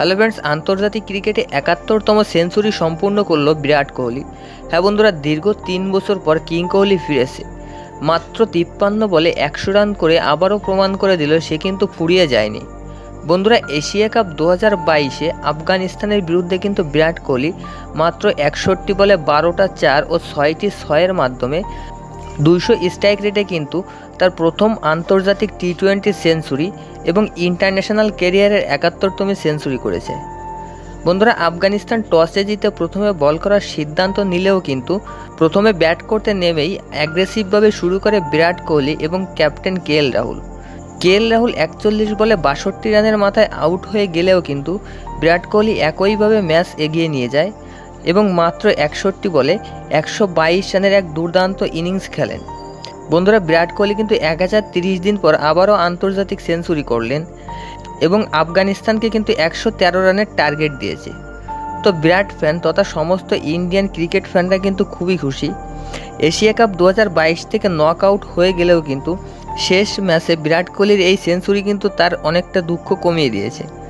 Hello friends, আন্তর্জাতিক ক্রিকেটে ৭১তম century সম্পূর্ণ করল বিরাট কোহলি। হ্যাঁ বন্ধুরা, দীর্ঘ ৩ বছর পর কিং কোহলি ফিরেছে। মাত্র ৫৩ বলে ১০০ রান করে আবারও প্রমাণ করে দিল সে কিন্তু ফুরিয়ে যায়নি। বন্ধুরা, এশিয়া কাপ ২০২২-এ আফগানিস্তানের বিরুদ্ধে কিন্তু বিরাট কোহলি মাত্র ৬১ বলে ১২টা ৪ ও ৬টি ৬-এর মাধ্যমে ২০০ স্ট্রাইক রেটে কিন্তু তার প্রথম আন্তর্জাতিক টি-20 সেঞ্চুরি এবং ইন্টারন্যাশনাল ক্যারিয়ারের ৭১তম সেঞ্চুরি করেছে। বন্ধুরা, আফগানিস্তান টসে জিতে প্রথমে বল করার সিদ্ধান্ত নিলেও কিন্তু প্রথমে ব্যাট করতে নেমেই অ্যাগ্রেসিভভাবে শুরু করে বিরাট কোহলি এবং ক্যাপ্টেন কেএল রাহুল। ৪১ বলে ৬২ রানের মাথায় আউট হয়ে গেলেও কিন্তু বিরাট কোহলি একইভাবে ম্যাচ এগিয়ে নিয়ে যায় এবং মাত্র ৬১ বলে ১২২ রানের এক দুর্দান্ত ইনিংস খেলেন। বন্ধুরা, বিরাট কোহলি কিন্তু ১০৩০ দিন পর আবারও আন্তর্জাতিক সেঞ্চুরি করলেন এবং আফগানিস্তানকে কিন্তু ১১৩ রানের টার্গেট দিয়েছে। তো বিরাট ফ্যান তথা সমস্ত ইন্ডিয়ান ক্রিকেট ফ্যানরা কিন্তু খুবই খুশি। এশিয়া কাপ ২০২২ থেকে নক আউট হয়ে গেলেও কিন্তু শেষ ম্যাচে বিরাট কোহলির এই সেঞ্চুরি কিন্তু তার অনেকটা দুঃখ কমিয়ে দিয়েছে।